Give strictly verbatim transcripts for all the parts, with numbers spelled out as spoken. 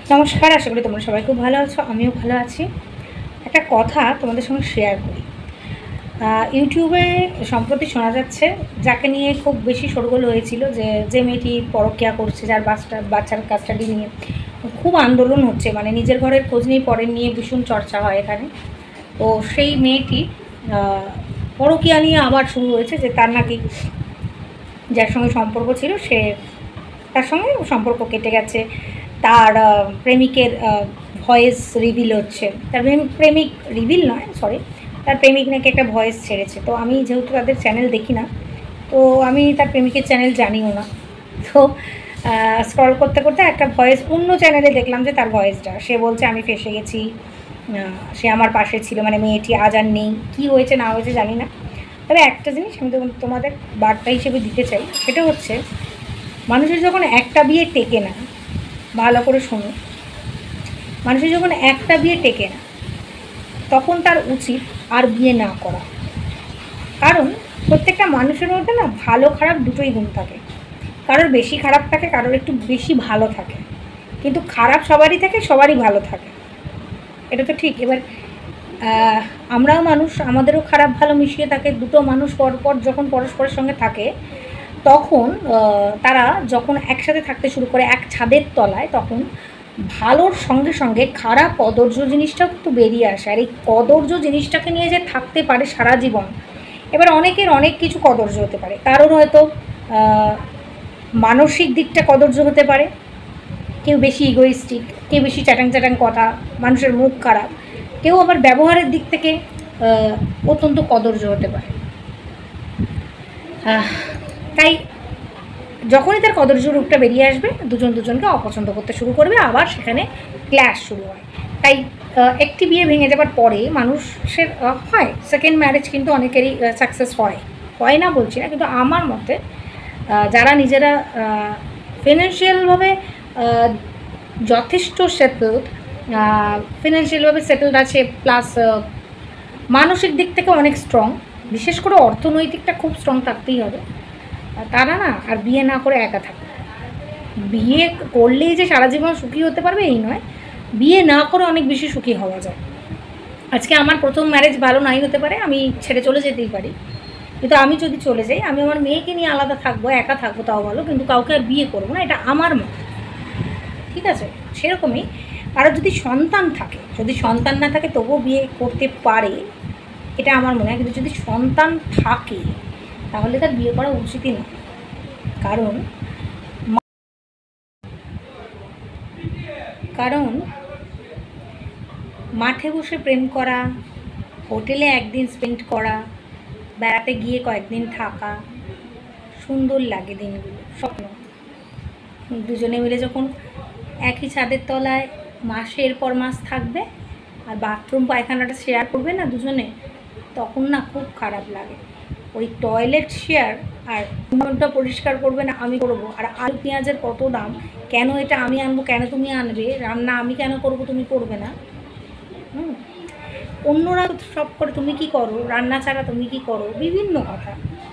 নমস্কার, আশা করি তোমরা সবাই খুব ভালো আছো, আমিও ভালো আছি। একটা কথা তোমাদের সঙ্গে শেয়ার করি। ইউটিউবে সম্প্রতি শোনা যাচ্ছে, যাকে নিয়ে খুব বেশি শোরগোল হয়েছিল, যে যে মেয়েটি পরকীয়া করছে, যার বাচ্চা বাচ্চার কাস্টাডি নিয়ে খুব আন্দোলন হচ্ছে, মানে নিজের ঘরের খোঁজ নিয়ে পরের নিয়ে ভীষণ চর্চা হয় এখানে। তো সেই মেয়েটি পরকীয়া নিয়ে আবার শুরু হয়েছে, যে তার নাকি যার সঙ্গে সম্পর্ক ছিল সে তার সঙ্গে সম্পর্ক কেটে গেছে, তার প্রেমিকের ভয়েস রিভিল হচ্ছে, তার প্রেমিক রিভিল নয় সরি তার প্রেমিক নাকি একটা ভয়েস ছেড়েছে। তো আমি যেহেতু তাদের চ্যানেল দেখি না, তো আমি তার প্রেমিকের চ্যানেল জানিও না। তো স্ক্রল করতে করতে একটা ভয়েস অন্য চ্যানেলে দেখলাম, যে তার ভয়েসটা সে বলছে আমি ফেসে গেছি, সে আমার পাশে ছিল, মানে মেয়েটি আজ আর নেই। কী হয়েছে না হয়েছে জানি না, তবে একটা জিনিস আমি তোমাদের বার্তা হিসেবে দিতে চাই, সেটা হচ্ছে মানুষের যখন একটা বিয়ে টেকে না, ভালো করে শোনো, মানুষের যখন একটা বিয়ে টেকে না তখন তার উচিত আর বিয়ে না করা। কারণ প্রত্যেকটা মানুষের মধ্যে না ভালো খারাপ দুটোই গুণ থাকে, কারোর বেশি খারাপ থাকে, কারোর একটু বেশি ভালো থাকে, কিন্তু খারাপ সবারই থাকে, সবারই ভালো থাকে, এটা তো ঠিক। এবার আমরাও মানুষ, আমাদেরও খারাপ ভালো মিশিয়ে থাকে। দুটো মানুষ পরপর যখন পরস্পরের সঙ্গে থাকে, তখন তারা যখন একসাথে থাকতে শুরু করে এক ছাদের তলায়, তখন ভালোর সঙ্গে সঙ্গে খারাপ কদর্য জিনিসটাও কিন্তু বেরিয়ে আসে। আর এই কদর্য জিনিসটাকে নিয়ে যে থাকতে পারে সারা জীবন, এবার অনেকের অনেক কিছু কদর্য হতে পারে। কারোর হয়তো মানসিক দিকটা কদর্য হতে পারে, কেউ বেশি ইগোইস্টিক, কেউ বেশি চ্যাটাং চ্যাটাং কথা, মানুষের মুখ খারাপ, কেউ আবার ব্যবহারের দিক থেকে অত্যন্ত কদর্য হতে পারে। তাই যখনই তার কদর্য রূপটা বেরিয়ে আসবে, দুজন দুজনকে অপছন্দ করতে শুরু করবে, আবার সেখানে ক্ল্যাশ শুরু হয়। তাই একটি বিয়ে ভেঙে যাবার পরে মানুষের হয় সেকেন্ড ম্যারেজ, কিন্তু অনেকেরই সাকসেস হয়, হয় না বলছি না, কিন্তু আমার মতে যারা নিজেরা ফিনান্সিয়ালভাবে যথেষ্ট সেটেলড, ফিনান্সিয়ালভাবে সেটেলড আছে, প্লাস মানসিক দিক থেকে অনেক স্ট্রং, বিশেষ করে অর্থনৈতিকটা খুব স্ট্রং থাকতেই হবে, তারা না আর বিয়ে না করে একা থাকে। বিয়ে করলেই যে সারা জীবন সুখী হতে পারবে এই নয়, বিয়ে না করে অনেক বেশি সুখী হওয়া যায়। আজকে আমার প্রথম ম্যারেজ ভালো নাই হতে পারে, আমি ছেড়ে চলে যেতেই পারি, কিন্তু আমি যদি চলে যাই, আমি আমার মেয়েকে নিয়ে আলাদা থাকবো, একা থাকবো তাও ভালো, কিন্তু কাউকে আর বিয়ে করবো না, এটা আমার মত, ঠিক আছে? সেরকমই আর যদি সন্তান থাকে, যদি সন্তান না থাকে তবুও বিয়ে করতে পারে, এটা আমার মনে হয়। কিন্তু যদি সন্তান থাকে তাহলে তার বিয়ে করা উচিতই না। কারণ কারণ মাঠে বসে প্রেম করা, হোটেলে একদিন স্পেন্ড করা, বেড়াতে গিয়ে কয়েকদিন থাকা, সুন্দর লাগে দিনগুলো, স্বপ্ন। দুজনে মিলে যখন একই ছাদের তলায় মাসের পর মাস থাকবে আর বাথরুম পায়খানাটা শেয়ার করবে না দুজনে, তখন না খুব খারাপ লাগে। ওই টয়লেট শেয়ার, আর উনুনটা পরিষ্কার করবে না আমি করবো, আর আলু পেঁয়াজের কত দাম, কেন এটা আমি আনবো, কেন তুমি আনবে, রান্না আমি কেন করবো তুমি করবে না, হুম অন্যরা সব করে তুমি কি করো, রান্না ছাড়া তুমি কি করো, বিভিন্ন কথা,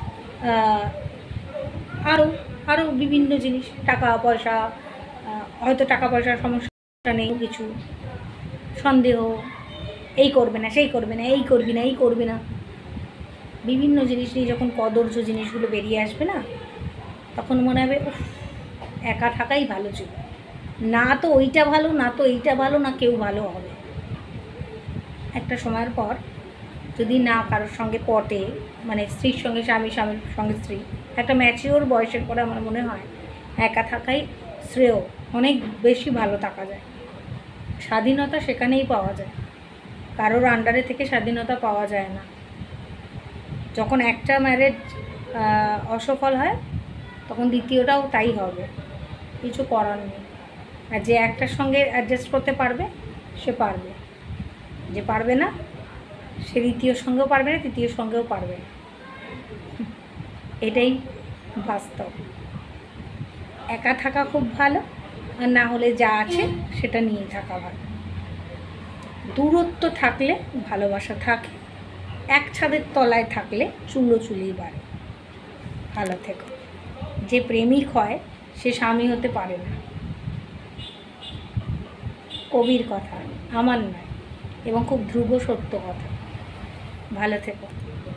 আরও আরও বিভিন্ন জিনিস, টাকা পয়সা, হয়তো টাকা পয়সার সমস্যা নেই, কিছু সন্দেহ, এই করবে না সেই করবে না, এই করবি না এই করবি না, বিভিন্ন জিনিস নিয়ে যখন কদর্য জিনিসগুলো বেরিয়ে আসবে না, তখন মনে হবে একা থাকাই ভালো ছিল, না তো ওইটা ভালো, না তো এইটা ভালো, না কেউ ভালো হবে। একটা সময়ের পর যদি না কারোর সঙ্গে পটে, মানে স্ত্রীর সঙ্গে স্বামী, স্বামীর সঙ্গে স্ত্রী, একটা ম্যাচিওর বয়সের পরে আমার মনে হয় একা থাকাই শ্রেয়, অনেক বেশি ভালো থাকা যায়, স্বাধীনতা সেখানেই পাওয়া যায়, কারোর আন্ডারে থেকে স্বাধীনতা পাওয়া যায় না। যখন একটা ম্যারেজ অসফল হয় তখন দ্বিতীয়টাও তাই হবে, কিছু করার নেই। আর যে একটার সঙ্গে অ্যাডজাস্ট করতে পারবে সে পারবে, যে পারবে না সে দ্বিতীয়র সঙ্গেও পারবে না, তৃতীয় সঙ্গেও পারবে না, এটাই বাস্তব। একা থাকা খুব ভালো, আর না হলে যা আছে সেটা নিয়ে থাকা ভালো। দূরত্ব থাকলে ভালোবাসা থাকে, এক ছাদের তলায় থাকলে চুলো চুলি বাড়ে। ভালো থেকো। যে প্রেমিক হয় সে স্বামী হতে পারে না। কবির কথা, আমার নয়, এবং খুব ধ্রুব সত্য কথা। ভালো থেকো।